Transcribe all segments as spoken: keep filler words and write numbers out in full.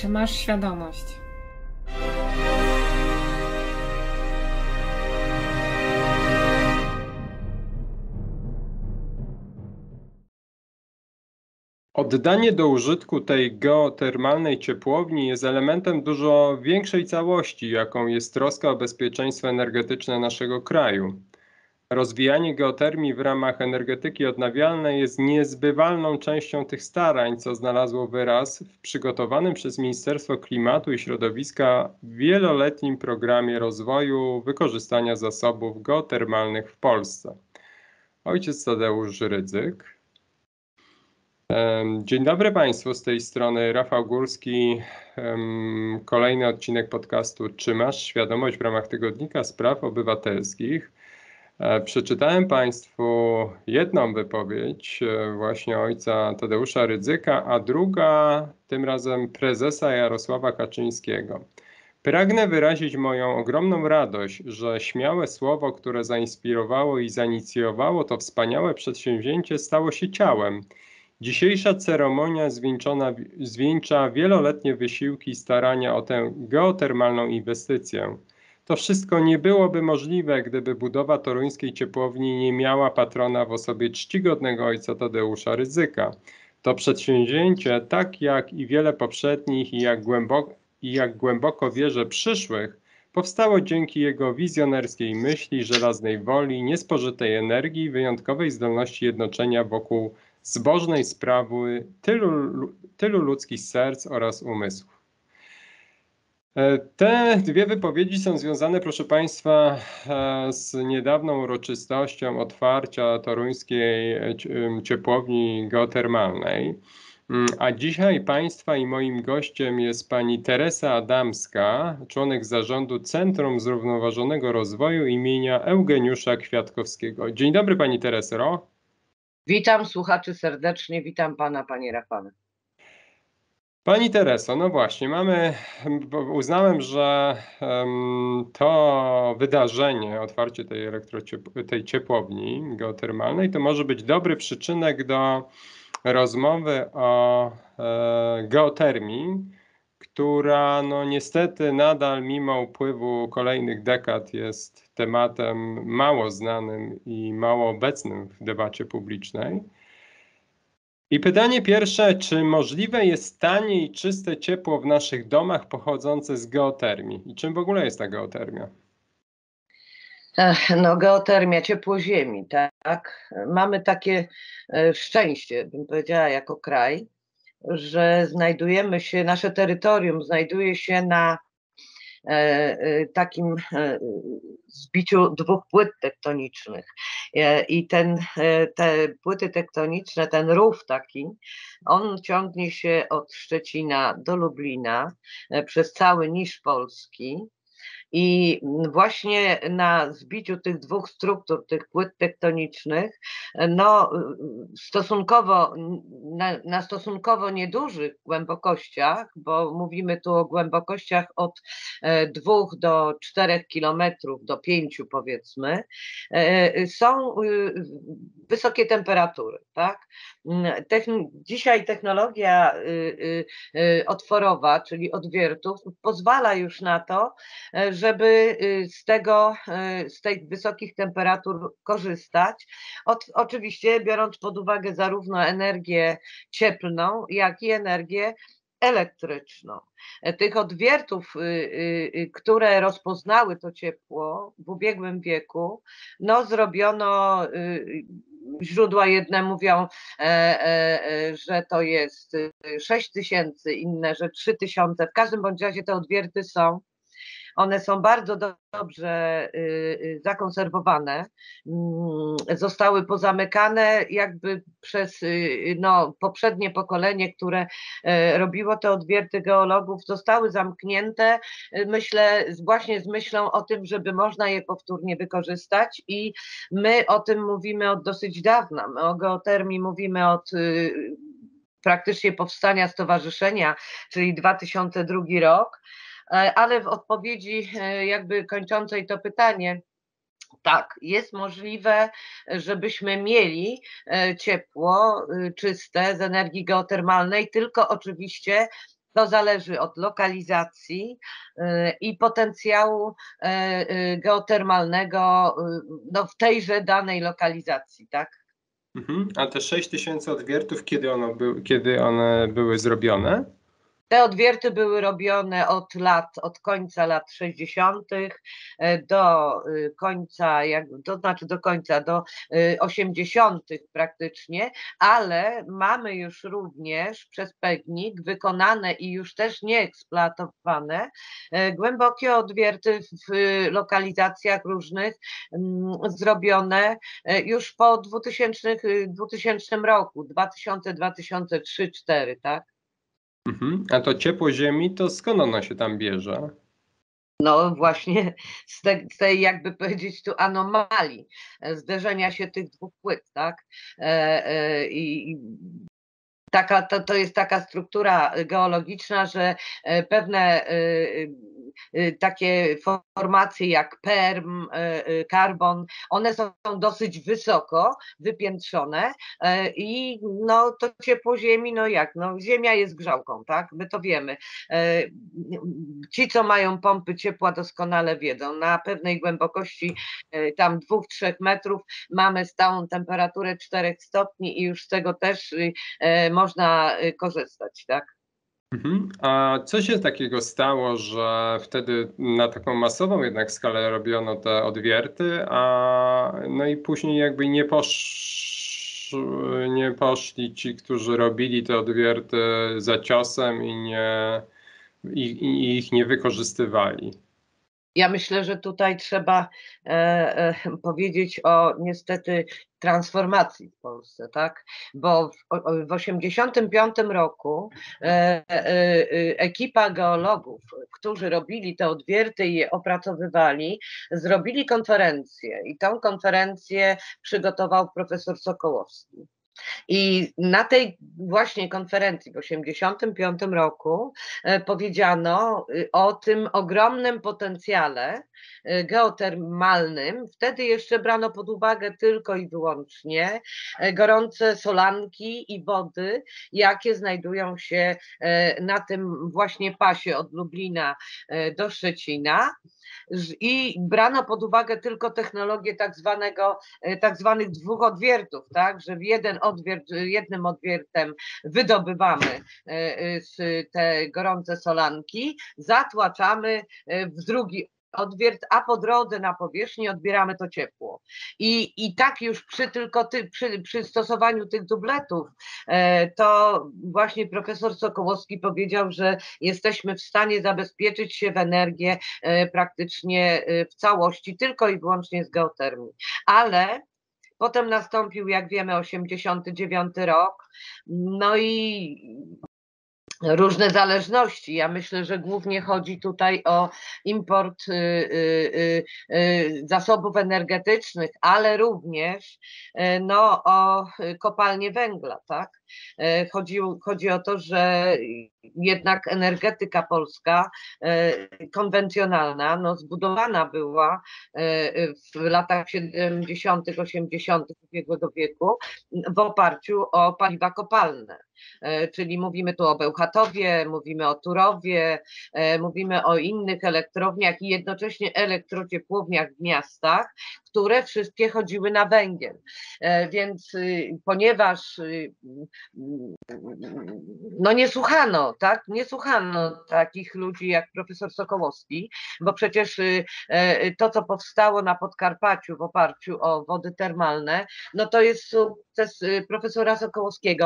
Czy masz świadomość? Oddanie do użytku tej geotermalnej ciepłowni jest elementem dużo większej całości, jaką jest troska o bezpieczeństwo energetyczne naszego kraju. Rozwijanie geotermii w ramach energetyki odnawialnej jest niezbywalną częścią tych starań, co znalazło wyraz w przygotowanym przez Ministerstwo Klimatu i Środowiska wieloletnim programie rozwoju wykorzystania zasobów geotermalnych w Polsce. Ojciec Tadeusz Rydzyk. Dzień dobry Państwu, z tej strony Rafał Górski. Kolejny odcinek podcastu Czy masz świadomość w ramach Tygodnika Spraw Obywatelskich. Przeczytałem Państwu jedną wypowiedź właśnie ojca Tadeusza Rydzyka, a druga tym razem prezesa Jarosława Kaczyńskiego. Pragnę wyrazić moją ogromną radość, że śmiałe słowo, które zainspirowało i zainicjowało to wspaniałe przedsięwzięcie, stało się ciałem. Dzisiejsza ceremonia zwieńczona, zwieńcza wieloletnie wysiłki i starania o tę geotermalną inwestycję. To wszystko nie byłoby możliwe, gdyby budowa toruńskiej ciepłowni nie miała patrona w osobie czcigodnego ojca Tadeusza Rydzyka. To przedsięwzięcie, tak jak i wiele poprzednich i jak głęboko, i jak głęboko wierzę przyszłych, powstało dzięki jego wizjonerskiej myśli, żelaznej woli, niespożytej energii i wyjątkowej zdolności jednoczenia wokół zbożnej sprawy tylu, tylu ludzkich serc oraz umysłów. Te dwie wypowiedzi są związane, proszę Państwa, z niedawną uroczystością otwarcia toruńskiej ciepłowni geotermalnej. A dzisiaj Państwa i moim gościem jest pani Teresa Adamska, członek zarządu Centrum Zrównoważonego Rozwoju imienia Eugeniusza Kwiatkowskiego. Dzień dobry Pani Tereso. Witam słuchaczy serdecznie, witam Pana, Panie Rafale. Pani Tereso, no właśnie, mamy, uznałem, że um, to wydarzenie, otwarcie tej, tej ciepłowni geotermalnej, to może być dobry przyczynek do rozmowy o e, geotermii, która no niestety nadal mimo upływu kolejnych dekad jest tematem mało znanym i mało obecnym w debacie publicznej. I pytanie pierwsze, czy możliwe jest tanie i czyste ciepło w naszych domach pochodzące z geotermii? I czym w ogóle jest ta geotermia? No geotermia, ciepło ziemi, tak? Mamy takie szczęście, bym powiedziała, jako kraj, że znajdujemy się, nasze terytorium znajduje się na takim zbiciu dwóch płyt tektonicznych i ten, te płyty tektoniczne, ten rów taki, on ciągnie się od Szczecina do Lublina przez cały niż Polski. I właśnie na zbiciu tych dwóch struktur, tych płyt tektonicznych, no stosunkowo, na, na stosunkowo niedużych głębokościach, bo mówimy tu o głębokościach od dwóch do czterech kilometrów, do pięciu powiedzmy, są wysokie temperatury, tak? Techn- dzisiaj technologia otworowa, czyli odwiertów, pozwala już na to, żeby z tego, z tych wysokich temperatur korzystać. Od, oczywiście biorąc pod uwagę zarówno energię cieplną, jak i energię elektryczną. Tych odwiertów, które rozpoznały to ciepło w ubiegłym wieku, no zrobiono, źródła jedne mówią, że to jest sześć tysięcy, inne, że trzy tysiące. W każdym bądź razie te odwierty są. One są bardzo dobrze zakonserwowane, zostały pozamykane jakby przez no, poprzednie pokolenie, które robiło te odwierty geologów, zostały zamknięte, myślę, właśnie z myślą o tym, żeby można je powtórnie wykorzystać i my o tym mówimy od dosyć dawna. My o geotermii mówimy od praktycznie powstania stowarzyszenia, czyli dwa tysiące drugi rok. Ale w odpowiedzi jakby kończącej to pytanie, tak, jest możliwe, żebyśmy mieli ciepło czyste z energii geotermalnej, tylko oczywiście To zależy od lokalizacji i potencjału geotermalnego no, w tejże danej lokalizacji, tak? Mhm. A te sześć tysięcy odwiertów, kiedy, ono był, kiedy one były zrobione? Te odwierty były robione od lat, od końca lat sześćdziesiątych do końca, jak, to znaczy do końca, do osiemdziesiątych praktycznie, ale mamy już również przez PGNiG wykonane i już też nieeksploatowane głębokie odwierty w lokalizacjach różnych zrobione już po dwutysięcznym roku, dwa tysiące, dwa tysiące trzy, dwa tysiące cztery, tak? Mhm. A to ciepło Ziemi, to skąd ono się tam bierze? No właśnie z, te, z tej, jakby powiedzieć tu, anomalii zderzenia się tych dwóch płyt, tak? E, e, I taka, to, to jest taka struktura geologiczna, że pewne takie formacje jak perm, karbon, one są dosyć wysoko wypiętrzone i no to ciepło Ziemi, no jak, no Ziemia jest grzałką, tak, my to wiemy. Ci, co mają pompy ciepła, doskonale wiedzą, na pewnej głębokości tam dwóch, trzech metrów mamy stałą temperaturę czterech stopni i już z tego też można korzystać, tak? Mhm. A co się takiego stało, że wtedy na taką masową jednak skalę robiono te odwierty, a no i później jakby nie, posz... nie poszli ci, którzy robili te odwierty za ciosem i, nie... I, i ich nie wykorzystywali? Ja myślę, że tutaj trzeba e, e, powiedzieć o niestety transformacji w Polsce, tak? Bo w, w osiemdziesiątym piątym roku e, e, ekipa geologów, którzy robili te odwierty i je opracowywali, zrobili konferencję i tą konferencję przygotował profesor Sokołowski. I na tej właśnie konferencji w osiemdziesiątym piątym roku powiedziano o tym ogromnym potencjale geotermalnym. Wtedy jeszcze brano pod uwagę tylko i wyłącznie gorące solanki i wody, jakie znajdują się na tym właśnie pasie od Lublina do Szczecina. I brano pod uwagę tylko technologię tak zwanego, tak zwanych dwóch odwiertów, tak, że w jeden odwiert, jednym odwiertem wydobywamy te gorące solanki, zatłaczamy w drugi odwiert, a po drodze na powierzchni odbieramy to ciepło. I, i tak już przy tylko ty, przy, przy stosowaniu tych dubletów, e, to właśnie profesor Sokołowski powiedział, że jesteśmy w stanie zabezpieczyć się w energię e, praktycznie e, w całości, tylko i wyłącznie z geotermii. Ale potem nastąpił, jak wiemy, osiemdziesiąty dziewiąty rok, no i różne zależności. Ja myślę, że głównie chodzi tutaj o import y, y, y, zasobów energetycznych, ale również no, o kopalnie węgla, tak? Chodzi, chodzi o to, że jednak energetyka polska konwencjonalna no, zbudowana była w latach siedemdziesiątych, osiemdziesiątych ubiegłego wieku w oparciu o paliwa kopalne. Czyli mówimy tu o Bełchatowie, mówimy o Turowie, mówimy o innych elektrowniach i jednocześnie elektrociepłowniach w miastach, które wszystkie chodziły na węgiel. Więc ponieważ no nie słuchano, tak, nie słuchano takich ludzi jak profesor Sokołowski, bo przecież to, co powstało na Podkarpaciu w oparciu o wody termalne, no to jest sukces profesora Sokołowskiego.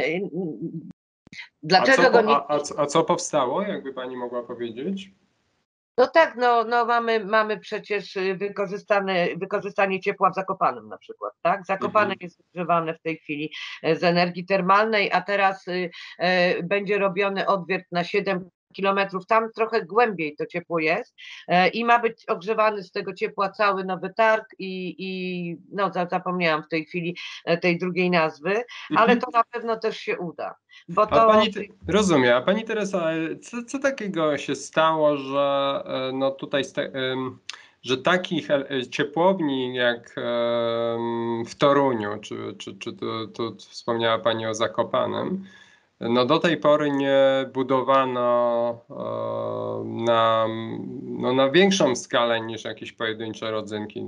Dlaczego a, co, go nie... a, a, a co powstało, jakby pani mogła powiedzieć? No tak, no, no mamy, mamy przecież wykorzystane, wykorzystanie ciepła w Zakopanem na przykład, tak? Zakopane Mhm. jest ogrzewane w tej chwili z energii termalnej, a teraz y, y, będzie robiony odwiert na siedem kilometrów, tam trochę głębiej to ciepło jest y, i ma być ogrzewany z tego ciepła cały Nowy Targ i, i no zapomniałam w tej chwili tej drugiej nazwy, ale to na pewno też się uda. Bo A to... pani, rozumiem, a pani Teresa, co, co takiego się stało, że no tutaj, że takich ciepłowni jak w Toruniu, czy, czy, czy to, to wspomniała pani o Zakopanem, no do tej pory nie budowano na, no na większą skalę niż jakieś pojedyncze rodzynki.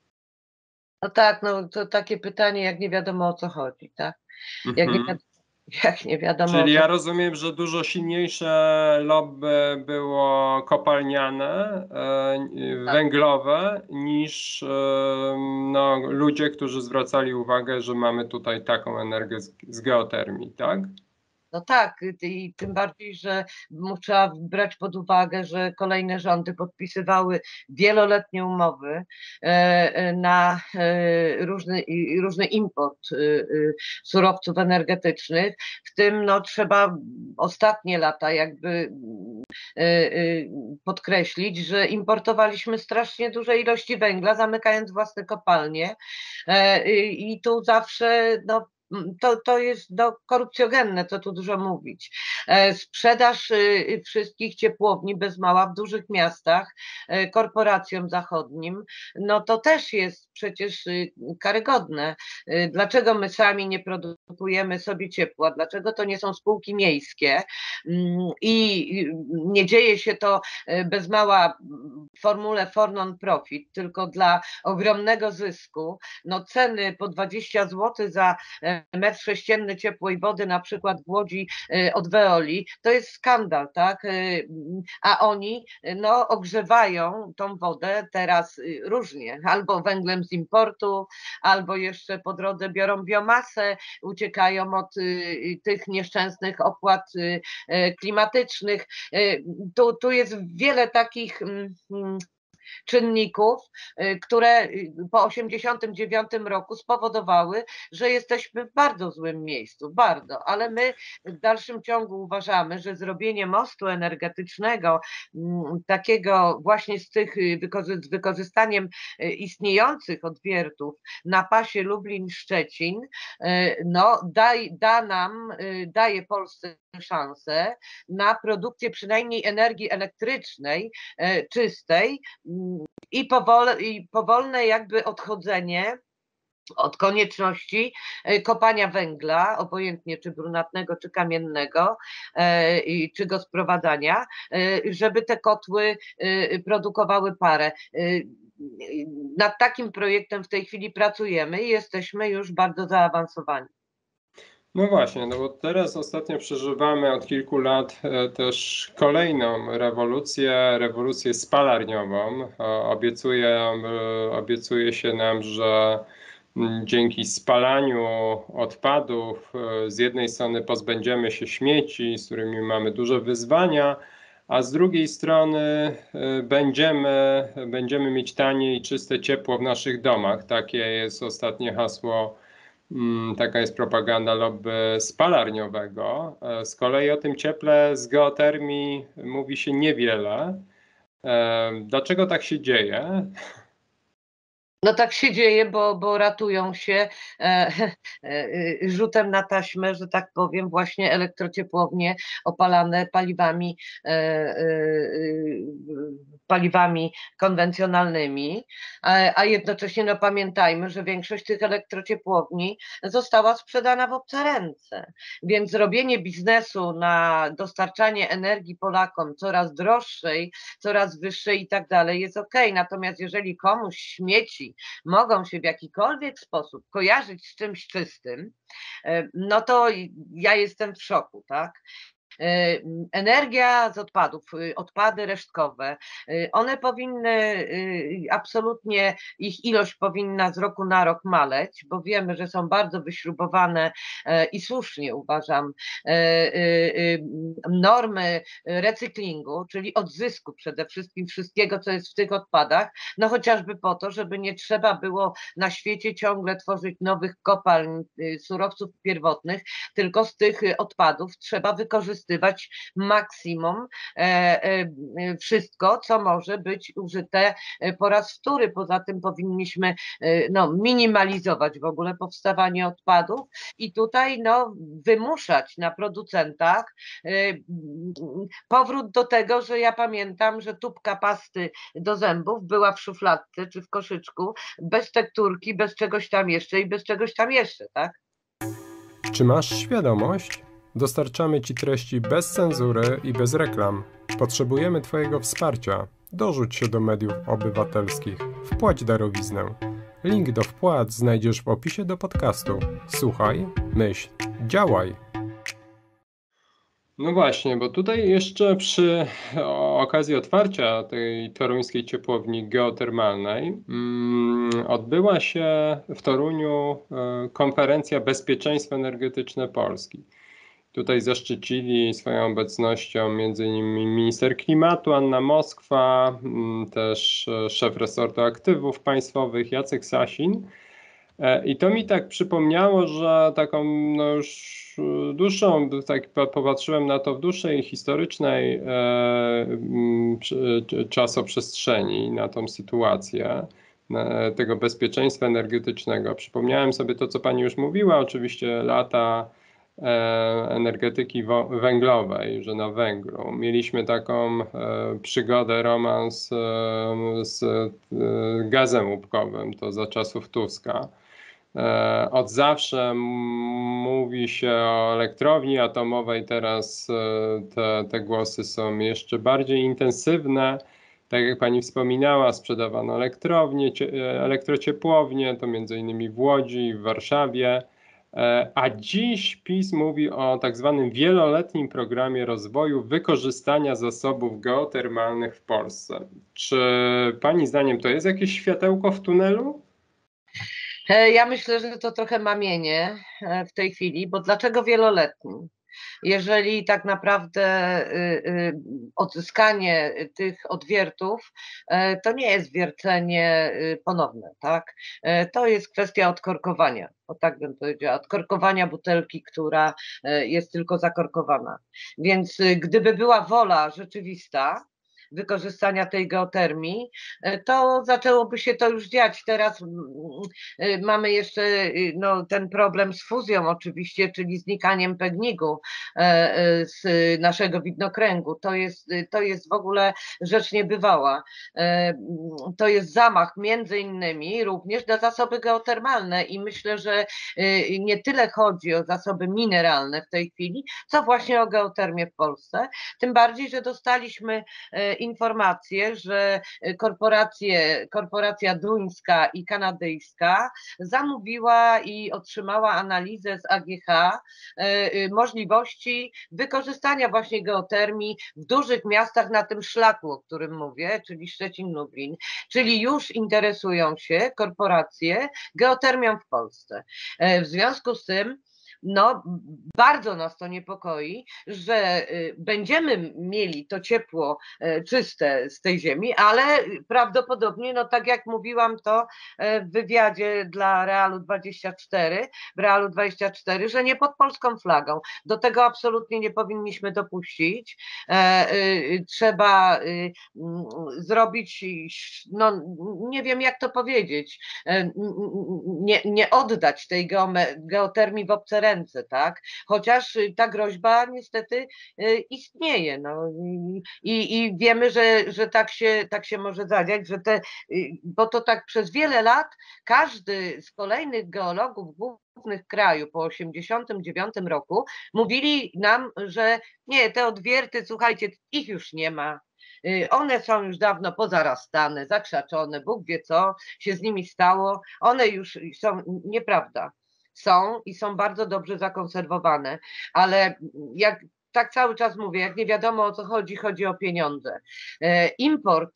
No tak, no to takie pytanie, jak nie wiadomo o co chodzi, tak? Jak nie, Mhm. jak nie wiadomo Czyli o co ja rozumiem, że dużo silniejsze lobby było kopalniane, e, węglowe, niż e, no, ludzie, którzy zwracali uwagę, że mamy tutaj taką energię z, z geotermii, tak? No tak, i tym bardziej, że trzeba brać pod uwagę, że kolejne rządy podpisywały wieloletnie umowy na różny, różny import surowców energetycznych, w tym no, trzeba ostatnie lata jakby podkreślić, że importowaliśmy strasznie duże ilości węgla, zamykając własne kopalnie i tu zawsze no, To, to jest no, korupcjogenne, co tu dużo mówić. Sprzedaż wszystkich ciepłowni bez mała w dużych miastach korporacjom zachodnim, no to też jest przecież karygodne. Dlaczego my sami nie produkujemy sobie ciepła? Dlaczego to nie są spółki miejskie? I nie dzieje się to bez mała w formule for non-profit, tylko dla ogromnego zysku. No ceny po dwadzieścia złotych za metr sześcienny ciepłej wody, na przykład w Łodzi od Veoli, to jest skandal, tak? A oni no, ogrzewają tą wodę teraz różnie, albo węglem z importu, albo jeszcze po drodze biorą biomasę, uciekają od tych nieszczęsnych opłat klimatycznych. Tu, tu jest wiele takich czynników, które po osiemdziesiątym dziewiątym roku spowodowały, że jesteśmy w bardzo złym miejscu, bardzo, ale my w dalszym ciągu uważamy, że zrobienie mostu energetycznego, takiego właśnie z tych z wykorzystaniem istniejących odwiertów na pasie Lublin-Szczecin, no da, da nam, daje Polsce szansę na produkcję przynajmniej energii elektrycznej, czystej, i, powol, i powolne jakby odchodzenie od konieczności kopania węgla, obojętnie czy brunatnego, czy kamiennego, czy go sprowadzania, żeby te kotły produkowały parę. Nad takim projektem w tej chwili pracujemy i jesteśmy już bardzo zaawansowani. No właśnie, no bo teraz ostatnio przeżywamy od kilku lat też kolejną rewolucję, rewolucję spalarniową. Obiecuje, obiecuje się nam, że dzięki spalaniu odpadów z jednej strony pozbędziemy się śmieci, z którymi mamy duże wyzwania, a z drugiej strony będziemy, będziemy mieć tanie i czyste ciepło w naszych domach. Takie jest ostatnie hasło. Taka jest propaganda lobby spalarniowego. Z kolei o tym cieple z geotermii mówi się niewiele. Dlaczego tak się dzieje? No tak się dzieje, bo, bo ratują się e, e, rzutem na taśmę, że tak powiem, właśnie elektrociepłownie opalane paliwami, e, e, paliwami konwencjonalnymi, a, a jednocześnie no, pamiętajmy, że większość tych elektrociepłowni została sprzedana w obce ręce, więc robienie biznesu na dostarczanie energii Polakom coraz droższej, coraz wyższej i tak dalej jest okej, natomiast jeżeli komuś śmieci mogą się w jakikolwiek sposób kojarzyć z czymś czystym, no to ja jestem w szoku, tak? Energia z odpadów, odpady resztkowe, one powinny, absolutnie ich ilość powinna z roku na rok maleć, bo wiemy, że są bardzo wyśrubowane i słusznie uważam normy recyklingu, czyli odzysku przede wszystkim wszystkiego, co jest w tych odpadach, no chociażby po to, żeby nie trzeba było na świecie ciągle tworzyć nowych kopalń surowców pierwotnych, tylko z tych odpadów trzeba wykorzystywać maksimum e, e, wszystko, co może być użyte po raz wtóry. Poza tym powinniśmy e, no, minimalizować w ogóle powstawanie odpadów i tutaj no, wymuszać na producentach e, powrót do tego, że ja pamiętam, że tubka pasty do zębów była w szufladce czy w koszyczku, bez tekturki, bez czegoś tam jeszcze i bez czegoś tam jeszcze, tak? Czy masz świadomość? Dostarczamy Ci treści bez cenzury i bez reklam. Potrzebujemy Twojego wsparcia. Dorzuć się do mediów obywatelskich. Wpłać darowiznę. Link do wpłat znajdziesz w opisie do podcastu. Słuchaj, myśl, działaj. No właśnie, bo tutaj jeszcze przy okazji otwarcia tej toruńskiej ciepłowni geotermalnej mm, odbyła się w Toruniu y, konferencja Bezpieczeństwo energetyczne Polski. Tutaj zaszczycili swoją obecnością między innymi minister klimatu Anna Moskwa, mm, też szef resortu aktywów państwowych Jacek Sasin. I to mi tak przypomniało, że taką no już dłuższą, tak popatrzyłem na to w dłuższej historycznej e, m, czasoprzestrzeni, na tą sytuację na tego bezpieczeństwa energetycznego. Przypomniałem sobie to, co pani już mówiła, oczywiście lata e, energetyki węglowej, że na węglu. Mieliśmy taką e, przygodę, romans e, z e, gazem łupkowym, to za czasów Tuska. Od zawsze mówi się o elektrowni atomowej, teraz te, te głosy są jeszcze bardziej intensywne. Tak jak pani wspominała, sprzedawano elektrownie, elektrociepłownie, to między innymi w Łodzi, w Warszawie. A dziś PiS mówi o tak zwanym wieloletnim programie rozwoju wykorzystania zasobów geotermalnych w Polsce. Czy pani zdaniem to jest jakieś światełko w tunelu? Ja myślę, że to trochę mamienie w tej chwili, bo dlaczego wieloletni? Jeżeli tak naprawdę odzyskanie tych odwiertów to nie jest wiercenie ponowne, tak? To jest kwestia odkorkowania, o tak bym powiedziała, odkorkowania butelki, która jest tylko zakorkowana. Więc gdyby była wola rzeczywista wykorzystania tej geotermii, to zaczęłoby się to już dziać. Teraz mamy jeszcze no, ten problem z fuzją oczywiście, czyli znikaniem Pegnigu z naszego widnokręgu. To jest, to jest w ogóle rzecz niebywała. To jest zamach między innymi również na zasoby geotermalne i myślę, że nie tyle chodzi o zasoby mineralne w tej chwili, co właśnie o geotermię w Polsce. Tym bardziej, że dostaliśmy informację, że korporacje, korporacja duńska i kanadyjska zamówiła i otrzymała analizę z A G H możliwości wykorzystania właśnie geotermii w dużych miastach na tym szlaku, o którym mówię, czyli Szczecin-Lublin, czyli już interesują się korporacje geotermią w Polsce. W związku z tym no, bardzo nas to niepokoi, że będziemy mieli to ciepło czyste z tej ziemi, ale prawdopodobnie, no tak jak mówiłam to w wywiadzie dla Realu dwadzieścia cztery, w Realu dwadzieścia cztery, że nie pod polską flagą. Do tego absolutnie nie powinniśmy dopuścić. Trzeba zrobić, no nie wiem jak to powiedzieć, nie, nie oddać tej geotermii w obce ręce, tak? Chociaż ta groźba niestety istnieje, no i, i wiemy, że, że tak się, tak się może zadziać, że te, bo to tak przez wiele lat każdy z kolejnych geologów głównych kraju po osiemdziesiątym dziewiątym roku mówili nam, że nie, te odwierty, słuchajcie, ich już nie ma. One są już dawno pozarastane, zakrzaczone, Bóg wie co się z nimi stało, one już są, nieprawda. Są i są bardzo dobrze zakonserwowane, ale jak tak cały czas mówię, jak nie wiadomo o co chodzi, chodzi o pieniądze. Import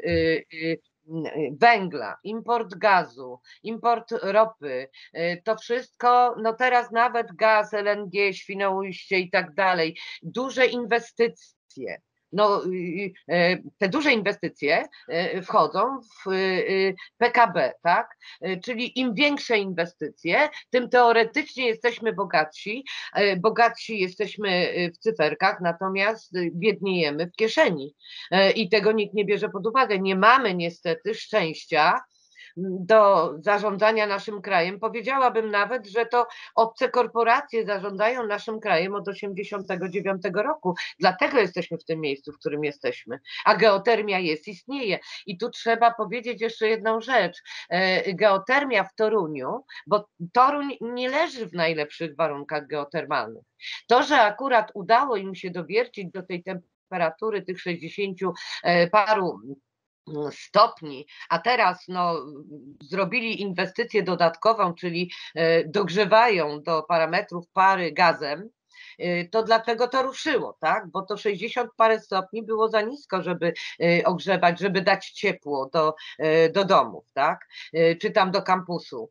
węgla, import gazu, import ropy, to wszystko, no teraz nawet gaz, L N G, Świnoujście i tak dalej, duże inwestycje. No, te duże inwestycje wchodzą w P K B, tak? Czyli im większe inwestycje, tym teoretycznie jesteśmy bogatsi, bogatsi jesteśmy w cyferkach, natomiast biedniejemy w kieszeni i tego nikt nie bierze pod uwagę. Nie mamy niestety szczęścia do zarządzania naszym krajem. Powiedziałabym nawet, że to obce korporacje zarządzają naszym krajem od osiemdziesiątego dziewiątego roku. Dlatego jesteśmy w tym miejscu, w którym jesteśmy. A geotermia jest, istnieje. I tu trzeba powiedzieć jeszcze jedną rzecz. Geotermia w Toruniu, bo Toruń nie leży w najlepszych warunkach geotermalnych. To, że akurat udało im się dowiercić do tej temperatury tych sześćdziesięciu paru stopni, a teraz no, zrobili inwestycję dodatkową, czyli dogrzewają do parametrów pary gazem, to dlatego to ruszyło, tak? Bo to sześćdziesiąt parę stopni było za nisko, żeby ogrzewać, żeby dać ciepło do, do domów, tak? Czy tam do kampusu.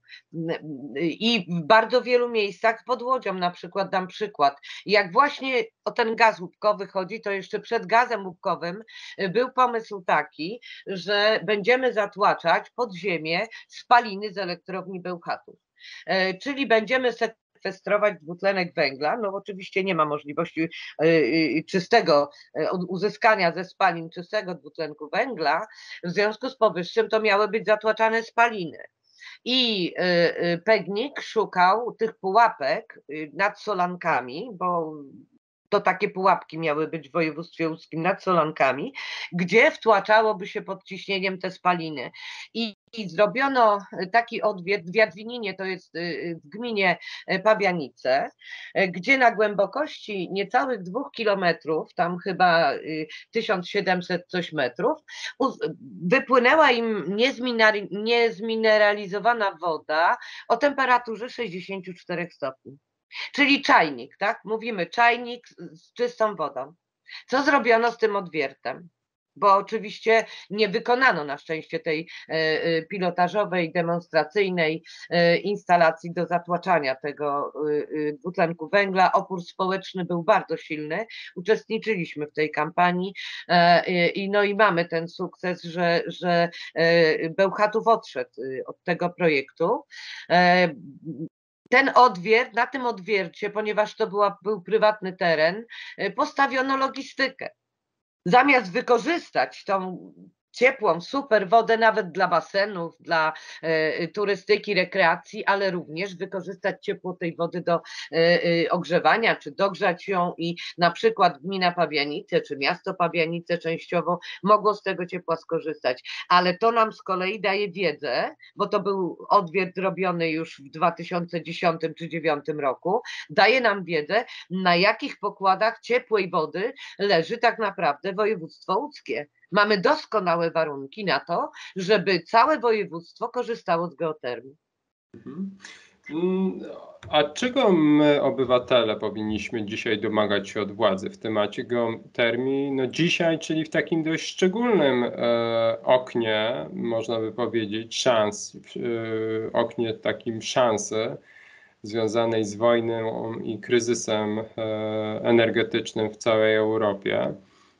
I w bardzo wielu miejscach pod Łodzią, na przykład dam przykład, jak właśnie o ten gaz łupkowy chodzi, to jeszcze przed gazem łupkowym był pomysł taki, że będziemy zatłaczać pod ziemię spaliny z elektrowni Bełchatów. Czyli będziemy sekwestrować dwutlenek węgla. No oczywiście nie ma możliwości czystego uzyskania ze spalin czystego dwutlenku węgla, w związku z powyższym to miały być zatłaczane spaliny. I Pegnik szukał tych pułapek nad Solankami, bo to takie pułapki miały być w województwie łódzkim nad Solankami, gdzie wtłaczałoby się pod ciśnieniem te spaliny. I, i zrobiono taki odwiert w Jadwininie, to jest w gminie Pabianice, gdzie na głębokości niecałych dwóch kilometrów, tam chyba tysiąc siedemset coś metrów, wypłynęła im niezmineralizowana woda o temperaturze sześćdziesięciu czterech stopni. Czyli czajnik, tak? Mówimy czajnik z czystą wodą. Co zrobiono z tym odwiertem? Bo oczywiście nie wykonano na szczęście tej pilotażowej, demonstracyjnej instalacji do zatłaczania tego dwutlenku węgla. Opór społeczny był bardzo silny. Uczestniczyliśmy w tej kampanii i no i mamy ten sukces, że, że Bełchatów odszedł od tego projektu. Ten odwiert, na tym odwiercie, ponieważ to była, był prywatny teren, postawiono logistykę. Zamiast wykorzystać tą ciepłą, super wodę nawet dla basenów, dla e, turystyki, rekreacji, ale również wykorzystać ciepło tej wody do e, ogrzewania, czy dogrzać ją i na przykład gmina Pabianice, czy miasto Pabianice częściowo mogło z tego ciepła skorzystać. Ale to nam z kolei daje wiedzę, bo to był odwiert robiony już w dwa tysiące dziesiątym czy dwa tysiące dziewiątym roku, daje nam wiedzę, na jakich pokładach ciepłej wody leży tak naprawdę województwo łódzkie. Mamy doskonałe warunki na to, żeby całe województwo korzystało z geotermii. A czego my, obywatele, powinniśmy dzisiaj domagać się od władzy w temacie geotermii? No dzisiaj, czyli w takim dość szczególnym e, oknie, można by powiedzieć, szans, e, oknie takim szansy związanej z wojną i kryzysem e, energetycznym w całej Europie.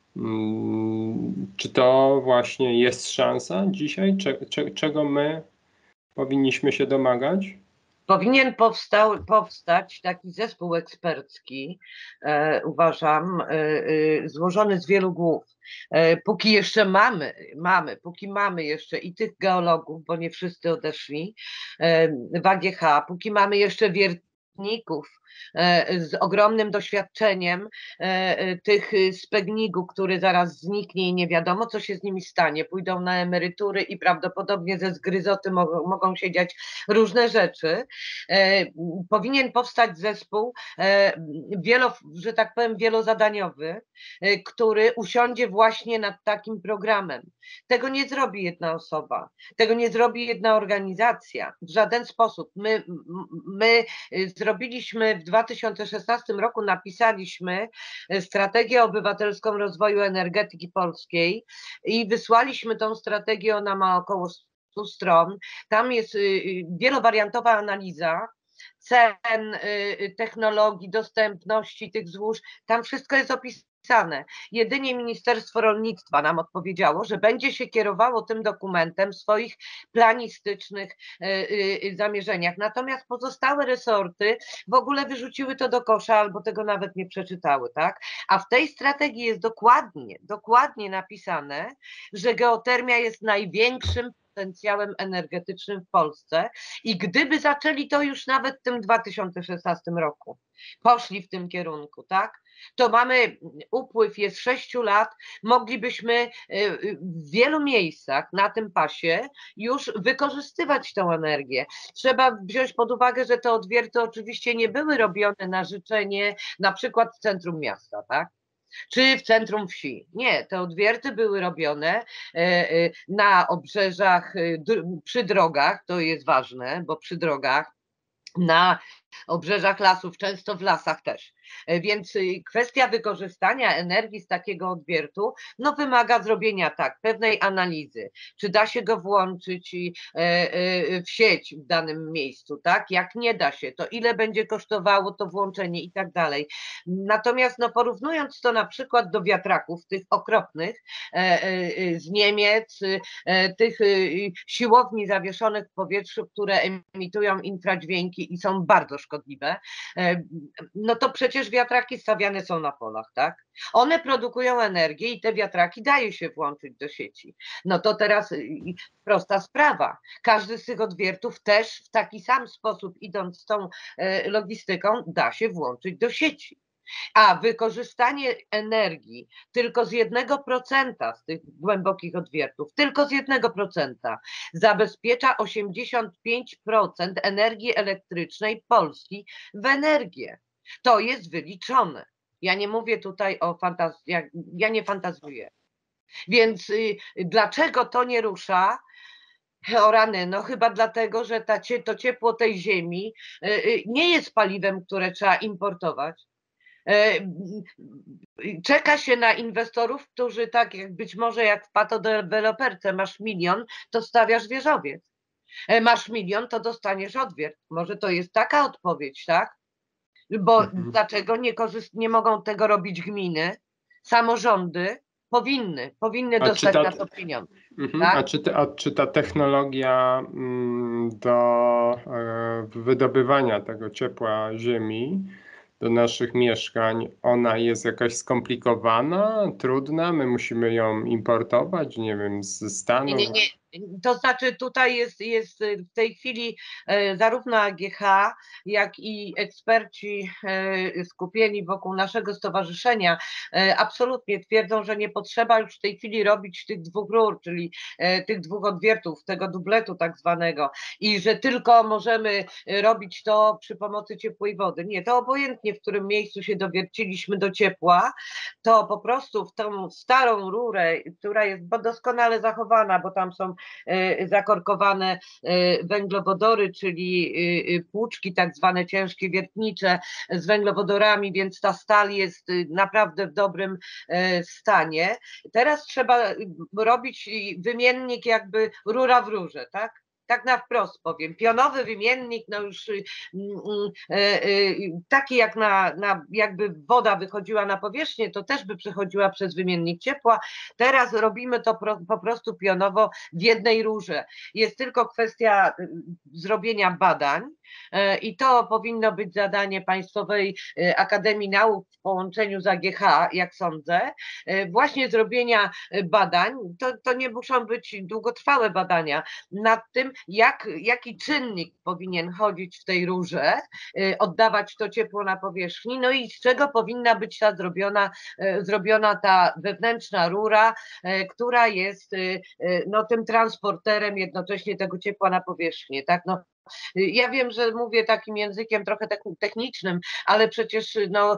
Czy to właśnie jest szansa dzisiaj? Czego my powinniśmy się domagać? Powinien powstał, powstać taki zespół ekspercki, e, uważam, e, e, złożony z wielu głów. E, póki jeszcze mamy, mamy, póki mamy jeszcze i tych geologów, bo nie wszyscy odeszli, e, w A G H, póki mamy jeszcze wiertników z ogromnym doświadczeniem tych z Pegnigu, który zaraz zniknie i nie wiadomo, co się z nimi stanie. Pójdą na emerytury i prawdopodobnie ze zgryzoty mogą, mogą się dziać różne rzeczy. Powinien powstać zespół wielo, że tak powiem, wielozadaniowy, który usiądzie właśnie nad takim programem. Tego nie zrobi jedna osoba, tego nie zrobi jedna organizacja w żaden sposób. My, my zrobiliśmy w dwa tysiące szesnastym roku, napisaliśmy strategię obywatelską rozwoju energetyki polskiej i wysłaliśmy tą strategię, ona ma około stu stron. Tam jest wielowariantowa analiza cen, technologii, dostępności tych złóż, tam wszystko jest opisane. Jedynie Ministerstwo Rolnictwa nam odpowiedziało, że będzie się kierowało tym dokumentem w swoich planistycznych zamierzeniach. Natomiast pozostałe resorty w ogóle wyrzuciły to do kosza albo tego nawet nie przeczytały, tak? A w tej strategii jest dokładnie, dokładnie napisane, że geotermia jest największym potencjałem energetycznym w Polsce i gdyby zaczęli to już nawet w tym dwa tysiące szesnastym roku, poszli w tym kierunku, tak? To mamy, upływ jest sześciu lat, moglibyśmy w wielu miejscach na tym pasie już wykorzystywać tą energię. Trzeba wziąć pod uwagę, że te odwierty oczywiście nie były robione na życzenie, na przykład w centrum miasta, tak? Czy w centrum wsi. Nie, te odwierty były robione na obrzeżach, przy drogach, to jest ważne, bo przy drogach, na obrzeżach lasów, często w lasach też. Więc kwestia wykorzystania energii z takiego odwiertu, no wymaga zrobienia tak, pewnej analizy, czy da się go włączyć w sieć w danym miejscu, tak? Jak nie da się, to ile będzie kosztowało to włączenie i tak dalej. Natomiast no porównując to na przykład do wiatraków, tych okropnych z Niemiec, tych siłowni zawieszonych w powietrzu, które emitują infradźwięki i są bardzo szkodliwe, no to przecież wiatraki stawiane są na polach, tak? One produkują energię i te wiatraki daje się włączyć do sieci. No to teraz prosta sprawa. Każdy z tych odwiertów też w taki sam sposób, idąc z tą logistyką, da się włączyć do sieci. A wykorzystanie energii tylko z jednego procenta z tych głębokich odwiertów, tylko z jednego procenta zabezpiecza osiemdziesiąt pięć procent energii elektrycznej Polski w energię. To jest wyliczone. Ja nie mówię tutaj o fantazji, ja, ja nie fantazuję. Więc y, dlaczego to nie rusza? O rany, no chyba dlatego, że ta, to ciepło tej ziemi y, y, nie jest paliwem, które trzeba importować. Czeka się na inwestorów, którzy tak jak być może jak w patodeweloperce masz milion, to stawiasz wieżowiec. Masz milion, to dostaniesz odwiert. Może to jest taka odpowiedź, tak? Bo mhm. dlaczego nie, korzyst- nie mogą tego robić gminy? Samorządy powinny, powinny a dostać ta, na to pieniądze. mhm. Tak? A, czy te, a czy ta technologia mm, do e, wydobywania tego ciepła ziemi do naszych mieszkań, ona jest jakaś skomplikowana, trudna? My musimy ją importować, nie wiem, ze Stanów? Nie, nie, nie. To znaczy tutaj jest, jest w tej chwili zarówno A G H, jak i eksperci skupieni wokół naszego stowarzyszenia absolutnie twierdzą, że nie potrzeba już w tej chwili robić tych dwóch rur, czyli tych dwóch odwiertów, tego dubletu tak zwanego i że tylko możemy robić to przy pomocy ciepłej wody. Nie, to obojętnie w którym miejscu się dowierciliśmy do ciepła, to po prostu w tą starą rurę, która jest doskonale zachowana, bo tam są zakorkowane węglowodory, czyli płuczki tak zwane ciężkie wiertnicze z węglowodorami, więc ta stal jest naprawdę w dobrym stanie. Teraz trzeba robić wymiennik jakby rura w rurze, tak? Tak na wprost powiem, pionowy wymiennik, no już y, y, y, taki jak na, na jakby woda wychodziła na powierzchnię, to też by przechodziła przez wymiennik ciepła. Teraz robimy to pro, po prostu pionowo w jednej rurze. Jest tylko kwestia zrobienia badań i to powinno być zadanie Państwowej Akademii Nauk w połączeniu z A G H, jak sądzę, właśnie zrobienia badań. To, to nie muszą być długotrwałe badania nad tym, jak, jaki czynnik powinien chodzić w tej rurze, oddawać to ciepło na powierzchni, no i z czego powinna być ta zrobiona, zrobiona ta wewnętrzna rura, która jest no, tym transporterem jednocześnie tego ciepła na powierzchnię, tak? No, ja wiem, że mówię takim językiem trochę technicznym, ale przecież no,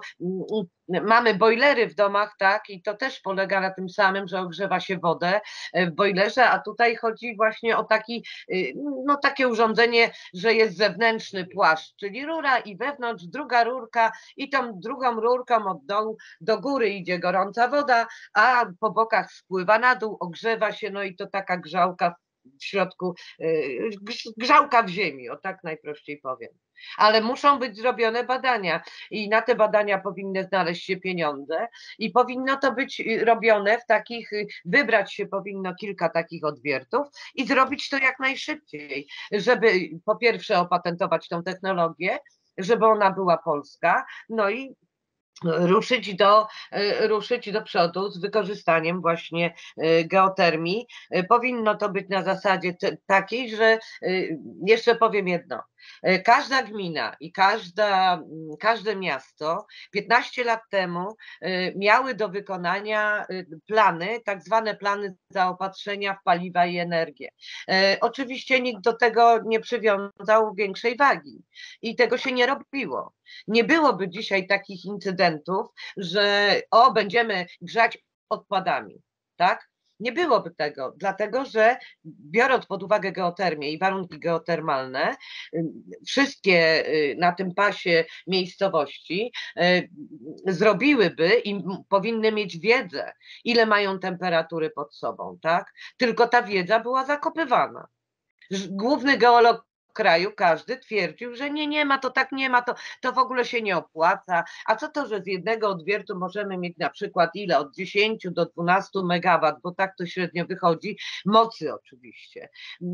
mamy bojlery w domach, tak, i to też polega na tym samym, że ogrzewa się wodę w bojlerze, a tutaj chodzi właśnie o taki, no takie urządzenie, że jest zewnętrzny płaszcz, czyli rura i wewnątrz druga rurka i tą drugą rurką od dołu do góry idzie gorąca woda, a po bokach spływa na dół, ogrzewa się, no i to taka grzałka w środku, grzałka w ziemi, o tak najprościej powiem. Ale muszą być zrobione badania i na te badania powinny znaleźć się pieniądze i powinno to być robione w takich, wybrać się powinno kilka takich odwiertów i zrobić to jak najszybciej, żeby po pierwsze opatentować tą technologię, żeby ona była polska, no i ruszyć do, ruszyć do przodu z wykorzystaniem właśnie geotermii. Powinno to być na zasadzie takiej, że jeszcze powiem jedno. Każda gmina i każda, każde miasto piętnaście lat temu miały do wykonania plany, tak zwane plany zaopatrzenia w paliwa i energię. Oczywiście nikt do tego nie przywiązał większej wagi i tego się nie robiło. Nie byłoby dzisiaj takich incydentów, że o, będziemy grzać odpadami, tak? Nie byłoby tego, dlatego że biorąc pod uwagę geotermię i warunki geotermalne, wszystkie na tym pasie miejscowości zrobiły,by i powinny mieć wiedzę, ile mają temperatury pod sobą, tak? Tylko ta wiedza była zakopywana. Główny geolog kraju, każdy twierdził, że nie, nie ma, to tak nie ma, to, to w ogóle się nie opłaca. A co to, że z jednego odwiertu możemy mieć na przykład ile? Od dziesięciu do dwunastu megawatów, bo tak to średnio wychodzi, mocy oczywiście.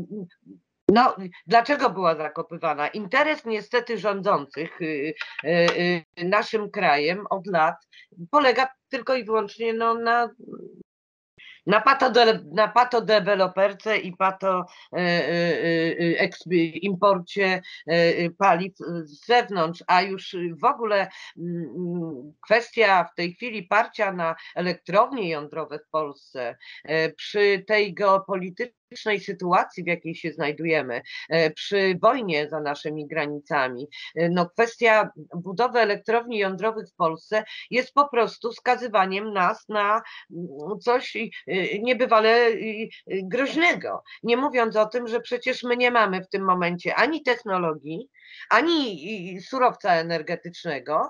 No, dlaczego była zakopywana? Interes niestety rządzących y, y, y, naszym krajem od lat polega tylko i wyłącznie no, na Na, patode, na patodeweloperce i pato y, y, y, imporcie y, paliw z zewnątrz, a już w ogóle y, kwestia w tej chwili parcia na elektrownie jądrowe w Polsce y, przy tej geopolitycznej sytuacji, w jakiej się znajdujemy, y, przy wojnie za naszymi granicami, y, no kwestia budowy elektrowni jądrowych w Polsce jest po prostu skazywaniem nas na coś niebywale groźnego. Nie mówiąc o tym, że przecież my nie mamy w tym momencie ani technologii, ani surowca energetycznego.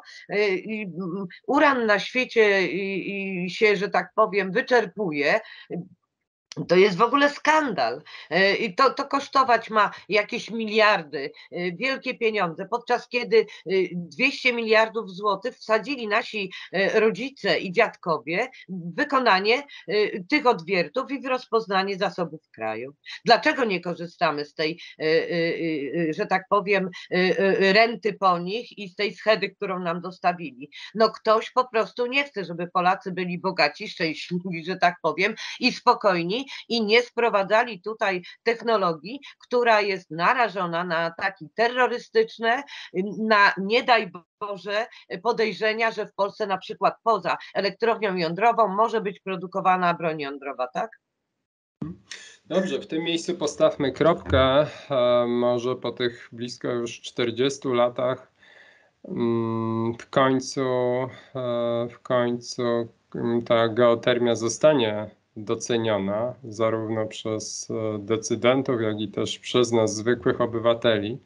Uran na świecie się, że tak powiem, wyczerpuje. To jest w ogóle skandal i to, to kosztować ma jakieś miliardy, wielkie pieniądze, podczas kiedy dwieście miliardów złotych wsadzili nasi rodzice i dziadkowie w wykonanie tych odwiertów i w rozpoznanie zasobów kraju. Dlaczego nie korzystamy z tej, że tak powiem, renty po nich i z tej schedy, którą nam dostawili? No ktoś po prostu nie chce, żeby Polacy byli bogaci, szczęśliwi, że tak powiem, i spokojni, i nie sprowadzali tutaj technologii, która jest narażona na ataki terrorystyczne, na nie daj Boże podejrzenia, że w Polsce na przykład poza elektrownią jądrową może być produkowana broń jądrowa, tak? Dobrze, w tym miejscu postawmy kropkę. Może po tych blisko już czterdziestu latach w końcu, w końcu ta geotermia zostanie doceniona zarówno przez decydentów, jak i też przez nas, zwykłych obywateli.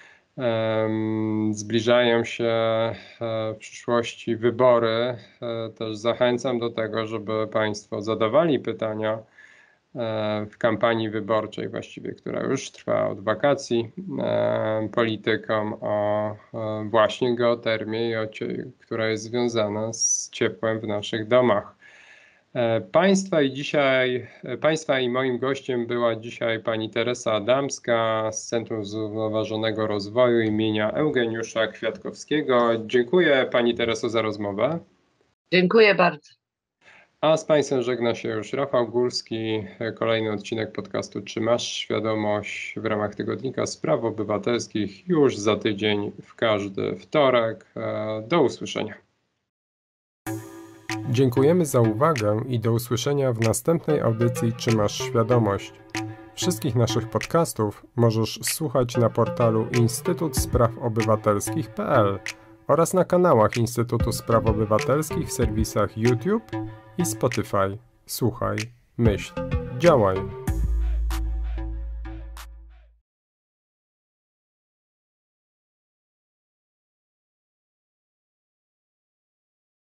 Zbliżają się w przyszłości wybory. Też zachęcam do tego, żeby Państwo zadawali pytania w kampanii wyborczej, właściwie, która już trwa od wakacji, politykom o właśnie geotermię, i o, która jest związana z ciepłem w naszych domach. Państwa i dzisiaj, Państwa i moim gościem była dzisiaj pani Teresa Adamska z Centrum Zrównoważonego Rozwoju imienia Eugeniusza Kwiatkowskiego. Dziękuję pani Tereso za rozmowę. Dziękuję bardzo. A z Państwem żegna się już Rafał Górski. Kolejny odcinek podcastu Czy masz świadomość w ramach Tygodnika Spraw Obywatelskich już za tydzień w każdy wtorek. Do usłyszenia. Dziękujemy za uwagę i do usłyszenia w następnej audycji Czy masz świadomość? Wszystkich naszych podcastów możesz słuchać na portalu instytut spraw obywatelskich kropka p l oraz na kanałach Instytutu Spraw Obywatelskich w serwisach YouTube i Spotify. Słuchaj, myśl, działaj.